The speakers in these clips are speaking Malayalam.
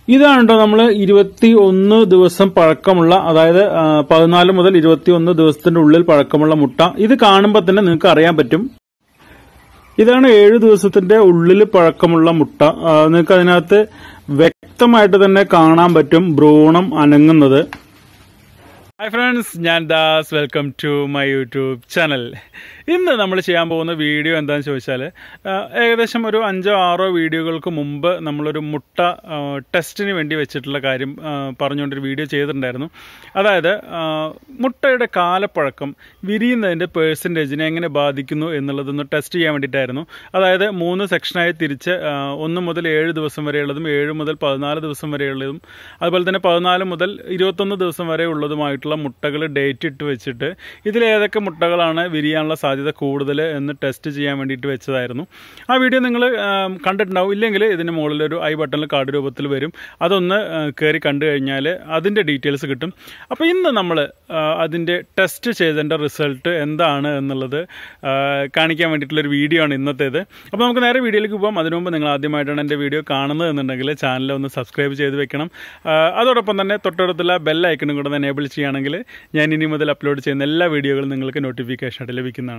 ഇതാണ് കേട്ടോ നമ്മൾ 21 ദിവസം പഴക്കമുള്ള, അതായത് 14 മുതൽ 21 ദിവസത്തിന്റെ ഉള്ളിൽ പഴക്കമുള്ള മുട്ട. ഇത് കാണുമ്പോൾ തന്നെ നിങ്ങൾക്ക് അറിയാൻ പറ്റും. ഇതാണ് 7 ദിവസത്തിന്റെ ഉള്ളിൽ പഴക്കമുള്ള മുട്ട. നിങ്ങൾക്ക് അതിനകത്ത് വ്യക്തമായിട്ട് തന്നെ കാണാൻ പറ്റും ഭ്രൂണം അനങ്ങുന്നത്. ഹായ് ഫ്രണ്ട്സ്, ഞാൻ Das. Welcome to my YouTube channel. ഇന്ന് നമ്മൾ ചെയ്യാൻ പോകുന്ന വീഡിയോ എന്താണെന്ന് ചോദിച്ചാൽ, ഏകദേശം ഒരു 5-6 വീഡിയോകൾക്ക് മുമ്പ് നമ്മളൊരു മുട്ട ടെസ്റ്റിന് വേണ്ടി വെച്ചിട്ടുള്ള കാര്യം പറഞ്ഞുകൊണ്ടൊരു വീഡിയോ ചെയ്തിട്ടുണ്ടായിരുന്നു. അതായത് മുട്ടയുടെ കാലപ്പഴക്കം വിരിയുന്നതിൻ്റെ പേഴ്സൻറ്റേജിനെ എങ്ങനെ ബാധിക്കുന്നു എന്നുള്ളതൊന്ന് ടെസ്റ്റ് ചെയ്യാൻ വേണ്ടിയിട്ടായിരുന്നു. അതായത് 3 സെക്ഷനായി തിരിച്ച് 1 മുതൽ 7 ദിവസം വരെയുള്ളതും 7 മുതൽ 14 ദിവസം വരെയുള്ളതും അതുപോലെ തന്നെ 14 മുതൽ 21 ദിവസം വരെ ഉള്ളതുമായിട്ടുള്ള മുട്ടകൾ ഡേറ്റ് ഇട്ട് വെച്ചിട്ട് ഇതിലേതൊക്കെ മുട്ടകളാണ് വിരിയാനുള്ള സാധ്യത കൂടുതൽ എന്ന് ടെസ്റ്റ് ചെയ്യാൻ വേണ്ടിയിട്ട് വെച്ചതായിരുന്നു. ആ വീഡിയോ നിങ്ങൾ കണ്ടിട്ടുണ്ടാവും. ഇല്ലെങ്കിൽ ഇതിന് മുകളിലൊരു ഐ ബട്ടണിൽ കാർഡ് രൂപത്തിൽ വരും. അതൊന്ന് കയറി കണ്ടു കഴിഞ്ഞാൽ അതിൻ്റെ ഡീറ്റെയിൽസ് കിട്ടും. അപ്പോൾ ഇന്ന് നമ്മൾ അതിൻ്റെ ടെസ്റ്റ് ചെയ്തതിൻ്റെ റിസൾട്ട് എന്താണ് എന്നുള്ളത് കാണിക്കാൻ വേണ്ടിയിട്ടുള്ളൊരു വീഡിയോ ആണ് ഇന്നത്തേത്. അപ്പോൾ നമുക്ക് നേരെ വീഡിയോയിലേക്ക് പോകാം. അതിനു മുമ്പ് നിങ്ങൾ ആദ്യമായിട്ടാണ് എൻ്റെ വീഡിയോ കാണുന്നത് എന്നുണ്ടെങ്കിൽ ചാനൽ ഒന്ന് സബ്സ്ക്രൈബ് ചെയ്ത് വെക്കണം. അതോടൊപ്പം തന്നെ തൊട്ടടുത്തുള്ള ബെൽ ഐക്കണും കൂടെ എനേബിൾ ചെയ്യുകയാണെങ്കിൽ ഞാൻ ഇനി മുതൽ അപ്ലോഡ് ചെയ്യുന്ന എല്ലാ വീഡിയോകളും നിങ്ങൾക്ക് നോട്ടിഫിക്കേഷൻ ആയിട്ട് ലഭിക്കുന്നതാണ്.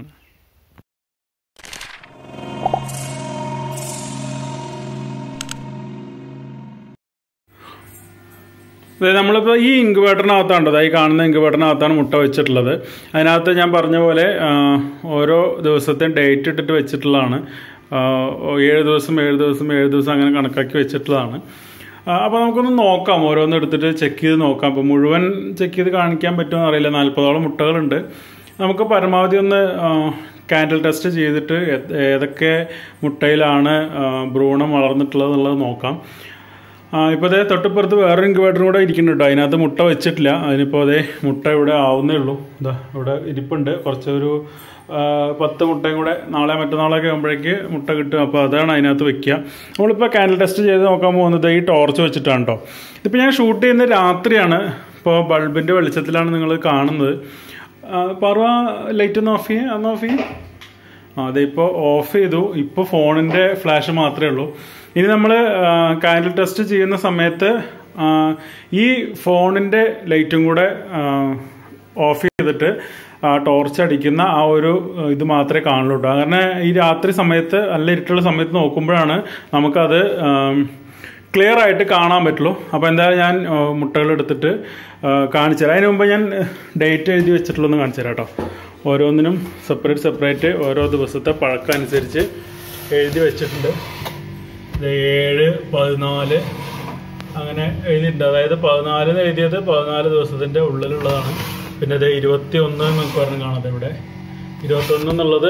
നമ്മളിപ്പോൾ ഈ ഇൻക്യുബേറ്ററിനകത്താണ്, ഈ കാണുന്ന ഇൻക്യുബേറ്ററിനകത്താണ് മുട്ട വെച്ചിട്ടുള്ളത്. അതിനകത്ത് ഞാൻ പറഞ്ഞ പോലെ ഓരോ ദിവസത്തെയും ഡേറ്റ് ഇട്ടിട്ട് വെച്ചിട്ടുള്ളതാണ്. 7 ദിവസം 7 ദിവസം 7 ദിവസം അങ്ങനെ കണക്കാക്കി വെച്ചിട്ടുള്ളതാണ്. അപ്പോൾ നമുക്കൊന്ന് നോക്കാം, ഓരോന്ന് എടുത്തിട്ട് ചെക്ക് ചെയ്ത് നോക്കാം. അപ്പോൾ മുഴുവൻ ചെക്ക് ചെയ്ത് കാണിക്കാൻ പറ്റുമെന്ന് അറിയില്ല. 40ഓളം മുട്ടകളുണ്ട്. നമുക്ക് പരമാവധി ഒന്ന് കാൻഡിൽ ടെസ്റ്റ് ചെയ്തിട്ട് ഏതൊക്കെ മുട്ടയിലാണ് ഭ്രൂണം വളർന്നിട്ടുള്ളത് എന്നുള്ളത് നോക്കാം. ഇപ്പോൾ അതേ തൊട്ടിപ്പുറത്ത് വേറൊരു ഇൻക്യുബേറ്ററും കൂടെ ഇരിക്കുന്നുണ്ട്. അതിനകത്ത് മുട്ട വെച്ചിട്ടില്ല. അതിനിപ്പോൾ അതേ മുട്ട ഇവിടെ ആവുന്നേ ഉള്ളൂ. ഇതാ ഇവിടെ ഇരിപ്പുണ്ട്. കുറച്ചൊരു 10 മുട്ടയും കൂടെ നാളെ മറ്റന്നാളൊക്കെ ആകുമ്പോഴേക്ക് മുട്ട കിട്ടും. അപ്പോൾ അതാണ് അതിനകത്ത് വെക്കുക. നമ്മളിപ്പോൾ കാൻഡിൽ ടെസ്റ്റ് ചെയ്ത് നോക്കാൻ പോകുന്നത് ഈ ടോർച്ച് വെച്ചിട്ടാണ് കേട്ടോ. ഇതിപ്പോൾ ഞാൻ ഷൂട്ട് ചെയ്യുന്നത് രാത്രിയാണ്. ഇപ്പോൾ ബൾബിൻ്റെ വെളിച്ചത്തിലാണ് നിങ്ങൾ കാണുന്നത്. പറവ ലൈറ്റ് ഒന്ന് ഓഫ് ചെയ്യും, അന്ന് ഓഫ് ചെയ്യും. അതെ, ഇപ്പോൾ ഓഫ് ചെയ്തു. ഇപ്പോൾ ഫോണിൻ്റെ ഫ്ലാഷ് മാത്രമേ ഉള്ളൂ. ഇനി നമ്മൾ കാൻഡിൽ ടെസ്റ്റ് ചെയ്യുന്ന സമയത്ത് ഈ ഫോണിൻ്റെ ലൈറ്റും കൂടെ ഓഫ് ചെയ്തിട്ട് ടോർച്ച് അടിക്കുന്ന ആ ഒരു ഇത് മാത്രമേ കാണുള്ളൂ കേട്ടോ. കാരണം ഈ രാത്രി സമയത്ത് നല്ല ഇരുട്ടുള്ള സമയത്ത് നോക്കുമ്പോഴാണ് നമുക്കത് ക്ലിയർ ആയിട്ട് കാണാൻ പറ്റുള്ളൂ. അപ്പോൾ എന്തായാലും ഞാൻ മുട്ടകൾ എടുത്തിട്ട് കാണിച്ചു തരാം. അതിന് മുമ്പ് ഞാൻ ഡേറ്റ് എഴുതി വെച്ചിട്ടുള്ളതെന്ന് കാണിച്ചു തരാം കേട്ടോ. ഓരോന്നിനും സെപ്പറേറ്റ് ഓരോ ദിവസത്തെ പഴക്കം അനുസരിച്ച് എഴുതി വെച്ചിട്ടുണ്ട്. 7, 14 അങ്ങനെ എഴുതിയിട്ടുണ്ട്. അതായത് 14 എഴുതിയത് 14 ദിവസത്തിൻ്റെ ഉള്ളിലുള്ളതാണ്. പിന്നെ അത് 21 എന്നൊക്കെ പറഞ്ഞ് കാണാതെ ഇവിടെ 21 എന്നുള്ളത്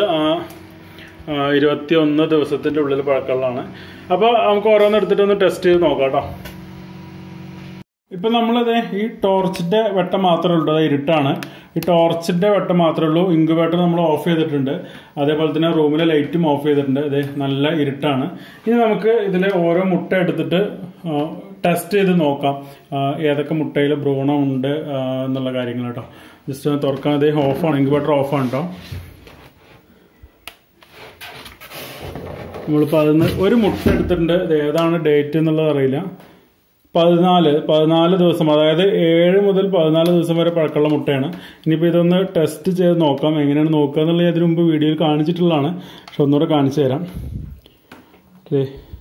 21 ദിവസത്തിൻ്റെ ഉള്ളിൽ പഴക്കമുള്ളതാണ്. അപ്പോൾ നമുക്ക് ഓരോന്ന് എടുത്തിട്ടൊന്ന് ടെസ്റ്റ് ചെയ്ത് നോക്കാം കേട്ടോ. ഇപ്പം നമ്മളത് ഈ ടോർച്ചിൻ്റെ വെട്ടം മാത്രമേ ഉള്ളൂ. അത് ഇരുട്ടാണ്. ഈ ടോർച്ചിൻ്റെ വെട്ടം മാത്രമേ ഉള്ളൂ. ഇൻക്യുബേറ്റർ നമ്മൾ ഓഫ് ചെയ്തിട്ടുണ്ട്. അതേപോലെ തന്നെ റൂമിലെ ലൈറ്റും ഓഫ് ചെയ്തിട്ടുണ്ട്. ഇത് നല്ല ഇരുട്ടാണ്. ഇനി നമുക്ക് ഇതിൽ ഓരോ മുട്ട എടുത്തിട്ട് ടെസ്റ്റ് ചെയ്ത് നോക്കാം ഏതൊക്കെ മുട്ടയിൽ ഭ്രൂണം ഉണ്ട് എന്നുള്ള കാര്യങ്ങൾ കേട്ടോ. ജസ്റ്റ് ഒന്ന് തുറക്കാൻ. ഇത് ഓഫാണ്, ഇൻക്യുബേറ്റർ ഓഫാണ് കേട്ടോ. നമ്മളിപ്പോൾ അതിന് ഒരു മുട്ട എടുത്തിട്ടുണ്ട്. ഇത് ഏതാണ് ഡേറ്റ് എന്നുള്ളത് അറിയില്ല. 14 ദിവസം, അതായത് 7 മുതൽ 14 ദിവസം വരെ പഴക്കമുള്ള മുട്ടയാണ്. ഇനിയിപ്പോൾ ഇതൊന്ന് ടെസ്റ്റ് ചെയ്ത് നോക്കാം. എങ്ങനെയാണ് നോക്കുക എന്നുള്ളത് ഇതിനു മുമ്പ് വീഡിയോയിൽ കാണിച്ചിട്ടുള്ളതാണ്. പക്ഷെ ഒന്നുകൂടെ കാണിച്ചു തരാം. ഓക്കെ,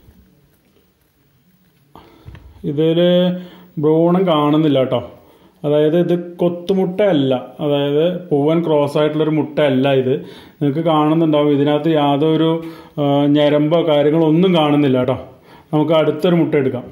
ഇതിൽ ഭ്രൂണം കാണുന്നില്ല കേട്ടോ. അതായത് ഇത് കൊത്തുമുട്ട അല്ല, അതായത് പൂവൻ ക്രോസ് ആയിട്ടുള്ളൊരു മുട്ട അല്ല ഇത്. നിങ്ങൾക്ക് കാണുന്നുണ്ടാവും. ഇതിനകത്ത് യാതൊരു ഞരമ്പോ കാര്യങ്ങളോ ഒന്നും കാണുന്നില്ല കേട്ടോ. നമുക്ക് അടുത്തൊരു മുട്ട എടുക്കാം.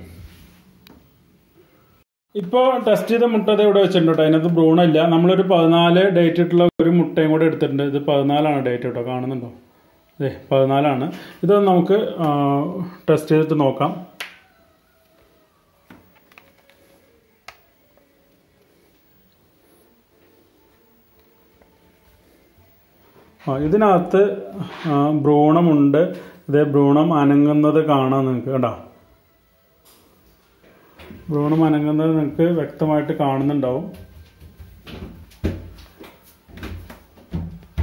ഇപ്പോൾ ടെസ്റ്റ് ചെയ്ത മുട്ട അത് ഇവിടെ വെച്ചിട്ടുണ്ട്. അതിനകത്ത് ഭ്രൂണമില്ല. നമ്മളൊരു 14 ഡേറ്റ് ഇട്ടുള്ള ഒരു മുട്ടയും കൂടെ എടുത്തിട്ടുണ്ട്. ഇത് 14ആണ് ഡേറ്റ് കേട്ടോ. കാണുന്നുണ്ടോ? അതെ, 14ആണ്. ഇത് നമുക്ക് ടെസ്റ്റ് ചെയ്തിട്ട് നോക്കാം. ഇതിനകത്ത് ഭ്രൂണമുണ്ട്. ഇതേ ഭ്രൂണം അനങ്ങുന്നത് കാണാം നിങ്ങൾക്ക് കേട്ടോ. ഭ്രൂണം അനങ്ങുന്നത് നിങ്ങൾക്ക് വ്യക്തമായിട്ട് കാണുന്നുണ്ടാവും.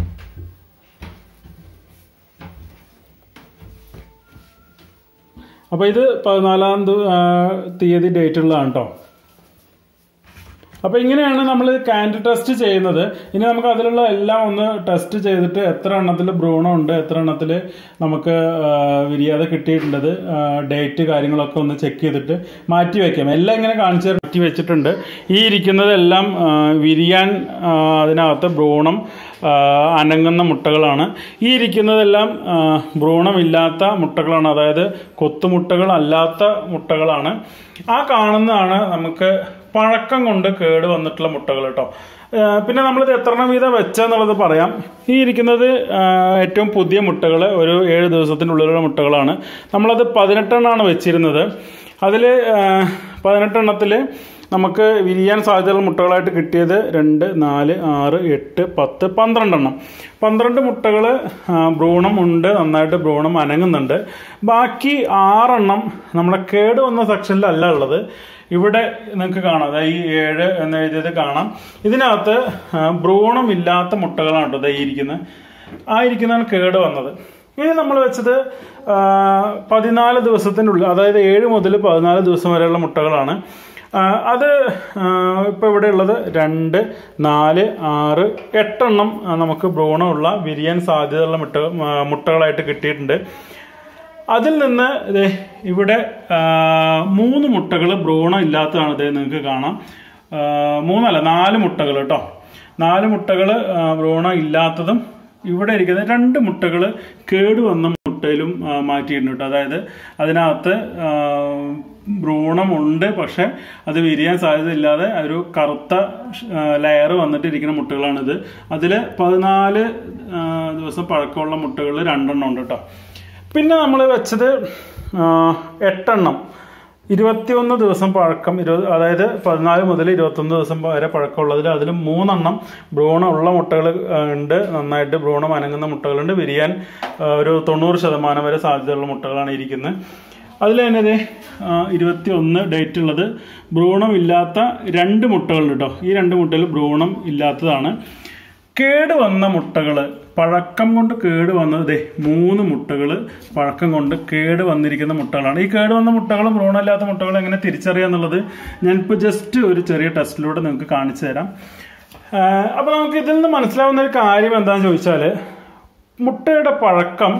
അപ്പോൾ അപ്പോൾ ഇത് 14-ാം തീയതി ഡേറ്റ് ഉള്ളതാണ് കേട്ടോ. അപ്പോൾ ഇങ്ങനെയാണ് നമ്മൾ ക്യാൻഡ് ടെസ്റ്റ് ചെയ്യുന്നത്. ഇനി നമുക്ക് അതിലുള്ള എല്ലാം ഒന്ന് ടെസ്റ്റ് ചെയ്തിട്ട് എത്ര എണ്ണത്തിൽ ഭ്രൂണമുണ്ട്, എത്ര എണ്ണത്തിൽ നമുക്ക് വിരിയാതെ കിട്ടിയിട്ടുള്ളത്, ഡേറ്റ് കാര്യങ്ങളൊക്കെ ഒന്ന് ചെക്ക് ചെയ്തിട്ട് മാറ്റി വയ്ക്കാം. എല്ലാം ഇങ്ങനെ കാണിച്ച് മാറ്റി വെച്ചിട്ടുണ്ട്. ഈ ഇരിക്കുന്നതെല്ലാം വിരിയാൻ അതിനകത്ത് ഭ്രൂണം അനങ്ങുന്ന മുട്ടകളാണ്. ഈ ഇരിക്കുന്നതെല്ലാം ഭ്രൂണമില്ലാത്ത മുട്ടകളാണ്, അതായത് കൊത്തുമുട്ടകളല്ലാത്ത മുട്ടകളാണ്. ആ കാണുന്നതാണ് നമുക്ക് പഴക്കം കൊണ്ട് കേട് വന്നിട്ടുള്ള മുട്ടകൾ കേട്ടോ. പിന്നെ നമ്മളിത് എത്ര എണ്ണം വീതം വെച്ചെന്നുള്ളത് പറയാം. ഈ ഇരിക്കുന്നത് ഏറ്റവും പുതിയ മുട്ടകൾ, ഒരു 7 ദിവസത്തിനുള്ളിലുള്ള മുട്ടകളാണ്. നമ്മളത് 18 എണ്ണമാണ് വെച്ചിരുന്നത്. അതിൽ 18 എണ്ണത്തിൽ നമുക്ക് വിരിയാൻ സാധ്യതയുള്ള മുട്ടകളായിട്ട് കിട്ടിയത് 2, 4, 6, 8, 10, 12 എണ്ണം. 12 മുട്ടകൾ ഭ്രൂണം ഉണ്ട്, നന്നായിട്ട് ഭ്രൂണം അനങ്ങുന്നുണ്ട്. ബാക്കി 6 എണ്ണം നമ്മുടെ കേട് വന്ന സെക്ഷനിലല്ല ഉള്ളത്. ഇവിടെ നിങ്ങൾക്ക് കാണാം, അതായത് ഈ 7 എന്ന് എഴുതിയത് കാണാം. ഇതിനകത്ത് ഭ്രൂണമില്ലാത്ത മുട്ടകളാണ് കേട്ടോ ഈ ഇരിക്കുന്നത്. ആ ഇരിക്കുന്നതാണ് കേട് വന്നത്. ഇനി നമ്മൾ വെച്ചത് 14 ദിവസത്തിനുള്ളിൽ, അതായത് 7 മുതൽ 14 ദിവസം വരെയുള്ള മുട്ടകളാണ്. അത് ഇപ്പോൾ ഇവിടെ ഉള്ളത് 2, 4, 6, 8 എണ്ണം നമുക്ക് ഭ്രൂണമുള്ള വിരിയാൻ സാധ്യതയുള്ള മുട്ടകളായിട്ട് കിട്ടിയിട്ടുണ്ട്. അതിൽ നിന്ന് ഇവിടെ 3 മുട്ടകൾ ഭ്രൂണം ഇല്ലാത്തതാണ്. ഇത് നിങ്ങൾക്ക് കാണാം. 3 അല്ല 4 മുട്ടകൾ കേട്ടോ. 4 മുട്ടകൾ ഭ്രൂണം ഇല്ലാത്തതും ഇവിടെ ഇരിക്കുന്ന 2 മുട്ടകൾ കേടുവന്ന മുട്ടയിലും മാറ്റിയിട്ടുണ്ട് കേട്ടോ. അതായത് അതിനകത്ത് ഭ്രൂണമുണ്ട്, പക്ഷെ അത് വിരിയാൻ സാധ്യതയില്ലാതെ ഒരു കറുത്ത ലെയർ വന്നിട്ടിരിക്കുന്ന മുട്ടകളാണിത്. അതിൽ 14 ദിവസം പഴക്കമുള്ള മുട്ടകൾ 2 എണ്ണം ഉണ്ട് കേട്ടോ. പിന്നെ നമ്മൾ വെച്ചത് 8 എണ്ണം 21 ദിവസം പഴക്കം, അതായത് 14 മുതൽ 21 ദിവസം വരെ പഴക്കമുള്ളതിൽ അതിൽ 3 എണ്ണം ഭ്രൂണമുള്ള മുട്ടകൾ ഉണ്ട്, നന്നായിട്ട് ഭ്രൂണം അനങ്ങുന്ന മുട്ടകളുണ്ട്. വിരിയാൻ ഒരു 90% വരെ സാധ്യതയുള്ള മുട്ടകളാണ് ഇരിക്കുന്നത്. അതിൽ തന്നെ 21 ഡേറ്റ് ഉള്ളത് ഭ്രൂണമില്ലാത്ത 2 മുട്ടകളുണ്ട് കേട്ടോ. ഈ 2 മുട്ടകൾ ഭ്രൂണം ഇല്ലാത്തതാണ്. കേട് വന്ന മുട്ടകൾ, പഴക്കം കൊണ്ട് കേട് വന്നത് 3 മുട്ടകൾ പഴക്കം കൊണ്ട് കേട് വന്നിരിക്കുന്ന മുട്ടകളാണ്. ഈ കേട് വന്ന മുട്ടകളും ഭ്രൂണമില്ലാത്ത മുട്ടകളും എങ്ങനെ തിരിച്ചറിയാന്നുള്ളത് ഞാനിപ്പോൾ ജസ്റ്റ് ഒരു ചെറിയ ടെസ്റ്റിലൂടെ നിങ്ങൾക്ക് കാണിച്ചു തരാം. അപ്പോൾ നമുക്ക് ഇതിൽ നിന്ന് മനസ്സിലാവുന്ന ഒരു കാര്യം എന്താണെന്ന് ചോദിച്ചാൽ, മുട്ടയുടെ പഴക്കം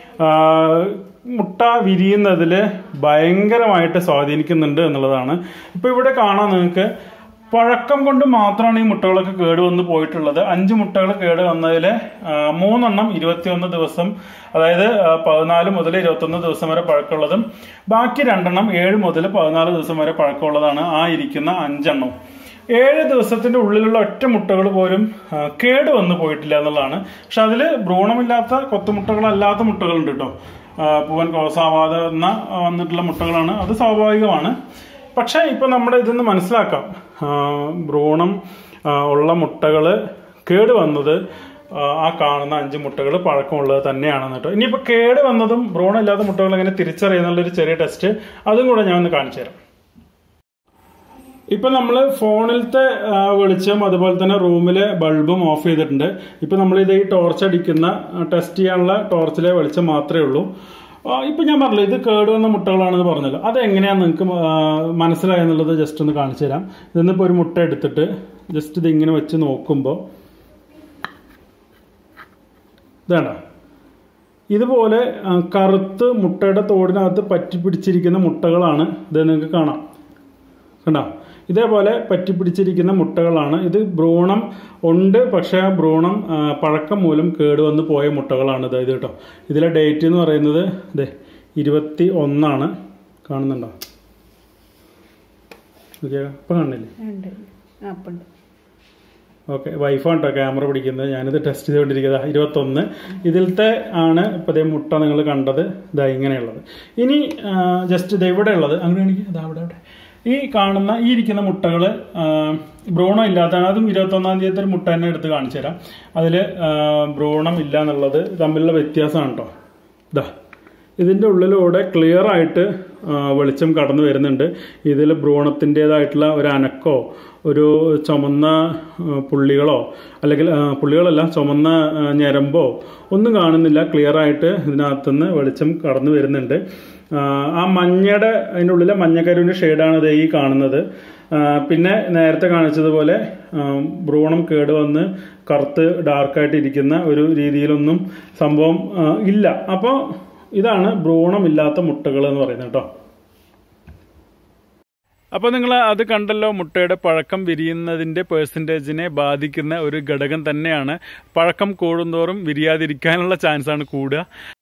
മുട്ട വിരിയുന്നതിൽ ഭയങ്കരമായിട്ട് സ്വാധീനിക്കുന്നുണ്ട് എന്നുള്ളതാണ്. ഇപ്പോൾ ഇവിടെ കാണാൻ നിങ്ങൾക്ക് പഴക്കം കൊണ്ട് മാത്രമാണ് ഈ മുട്ടകളൊക്കെ കേടുവന്ന് പോയിട്ടുള്ളത്. 5 മുട്ടകൾ കേട് വന്നതിൽ 3 എണ്ണം 21 ദിവസം, അതായത് 14 മുതൽ 21 ദിവസം വരെ പഴക്കമുള്ളതും ബാക്കി 2 എണ്ണം 7 മുതൽ 14 ദിവസം വരെ പഴക്കമുള്ളതാണ്. ആ ഇരിക്കുന്ന 5 എണ്ണം 7 ദിവസത്തിന്റെ ഉള്ളിലുള്ള ഒറ്റ മുട്ടകൾ പോലും കേട് വന്ന് പോയിട്ടില്ല എന്നുള്ളതാണ്. പക്ഷെ അതിൽ ഭ്രൂണമില്ലാത്ത കൊത്തുമുട്ടകളല്ലാത്ത മുട്ടകളുണ്ട് കേട്ടോ. പൂവൻ കോസാവാതെ വന്നിട്ടുള്ള മുട്ടകളാണ്. അത് സ്വാഭാവികമാണ്. പക്ഷെ ഇപ്പൊ നമ്മുടെ ഇതൊന്ന് മനസ്സിലാക്കാം, ഭ്രൂണം ഉള്ള മുട്ടകൾ കേട് വന്നത് ആ കാണുന്ന 5 മുട്ടകൾ പഴക്കമുള്ളത് തന്നെയാണെന്ന് കേട്ടോ. ഇനിയിപ്പോൾ കേട് വന്നതും ഭ്രൂണം ഇല്ലാത്ത മുട്ടകൾ എങ്ങനെ തിരിച്ചറിയുന്നുള്ളൊരു ചെറിയ ടെസ്റ്റ് അതും കൂടെ ഞാൻ ഒന്ന് കാണിച്ചു തരാം. ഇപ്പൊ നമ്മൾ ഫോണിലത്തെ വെളിച്ചം അതുപോലെ തന്നെ റൂമിലെ ബൾബും ഓഫ് ചെയ്തിട്ടുണ്ട്. ഇപ്പൊ നമ്മൾ ഇത് ഈ ടോർച്ച് അടിക്കുന്ന ടെസ്റ്റ് ചെയ്യാനുള്ള ടോർച്ചിലെ വെളിച്ചം മാത്രമേ ഉള്ളൂ. ഇപ്പൊ ഞാൻ പറഞ്ഞല്ലോ ഇത് കേടുവന്ന മുട്ടകളാണെന്ന് പറഞ്ഞല്ലോ. അതെങ്ങനെയാന്ന് നിങ്ങൾക്ക് മനസ്സിലായെന്നുള്ളത് ജസ്റ്റ് ഒന്ന് കാണിച്ചു തരാം. ഇതിന്നിപ്പോൾ ഒരു മുട്ട എടുത്തിട്ട് ജസ്റ്റ് ഇത് ഇങ്ങനെ വെച്ച് നോക്കുമ്പോൾ ഇതാണ്ട, ഇതുപോലെ കറുത്ത് മുട്ടയുടെ തോടിനകത്ത് പറ്റി പിടിച്ചിരിക്കുന്ന മുട്ടകളാണ് ഇത്. നിങ്ങൾക്ക് കാണാം, കണ്ടോ? ഇതേപോലെ പറ്റിപ്പിടിച്ചിരിക്കുന്ന മുട്ടകളാണ്. ഇത് ഭ്രൂണം ഉണ്ട്, പക്ഷെ ആ ഭ്രൂണം പഴക്കം മൂലം കേടുവന്ന് പോയ മുട്ടകളാണ് ഇത് കേട്ടോ. ഇതിലെ ഡേറ്റ് എന്ന് പറയുന്നത് 21 കാണുന്നുണ്ടോ? ഓക്കെ, ഇപ്പം കാണില്ലേ? ഓക്കെ, വൈഫാണ് കേട്ടോ ക്യാമറ പിടിക്കുന്നത്. ഞാനിത് ടെസ്റ്റ് ചെയ്തുകൊണ്ടിരിക്കുന്നത്. 21 ഇതിലത്തെ ആണ് ഇപ്പം മുട്ട നിങ്ങൾ കണ്ടത്. ഇതാ ഇങ്ങനെയുള്ളത്. ഇനി ജസ്റ്റ് ഇത് ഇവിടെ ഉള്ളത് അങ്ങനെയാണെങ്കിൽ ഇതാ അവിടെ ഈ കാണുന്ന ഈ ഇരിക്കുന്ന മുട്ടകൾ ഭ്രൂണം ഇല്ലാത്തതാണ്. അതും 21-ാം തീയതി ഒരു മുട്ട തന്നെ എടുത്ത് കാണിച്ചു തരാം. അതിൽ ഭ്രൂണം ഇല്ല എന്നുള്ളത് തമ്മിലുള്ള വ്യത്യാസമാണ് കേട്ടോ. ഇതാ ഇതിൻ്റെ ഉള്ളിലൂടെ ക്ലിയർ ആയിട്ട് വെളിച്ചം കടന്നു വരുന്നുണ്ട്. ഇതിൽ ഭ്രൂണത്തിൻ്റെതായിട്ടുള്ള ഒരു അനക്കോ ഒരു ചുമന്ന പുള്ളികളോ അല്ലെങ്കിൽ പുള്ളികളല്ല ചുമന്ന ഞരമ്പോ ഒന്നും കാണുന്നില്ല. ക്ലിയർ ആയിട്ട് ഇതിനകത്തുനിന്ന് വെളിച്ചം കടന്നു വരുന്നുണ്ട്. ആ മഞ്ഞയുടെ അതിൻ്റെ ഉള്ളിലെ മഞ്ഞക്കരുവിൻ്റെ ഷെയ്ഡാണ് ഇത് ഈ കാണുന്നത്. പിന്നെ നേരത്തെ കാണിച്ചതുപോലെ ഭ്രൂണം കേടുവന്ന് കറുത്ത് ഡാർക്കായിട്ട് ഇരിക്കുന്ന ഒരു രീതിയിലൊന്നും സംഭവം ഇല്ല. അപ്പോൾ ഇതാണ് ഭ്രൂണമില്ലാത്ത മുട്ടകൾ എന്ന് പറയുന്നത് കേട്ടോ. അപ്പോൾ നിങ്ങൾ അത് കണ്ടല്ലോ, മുട്ടയുടെ പഴക്കം വിരിയുന്നതിൻ്റെ പെർസെൻറ്റേജിനെ ബാധിക്കുന്ന ഒരു ഘടകം തന്നെയാണ്. പഴക്കം കൂടുന്തോറും വിരിയാതിരിക്കാനുള്ള ചാൻസാണ് കൂടുക.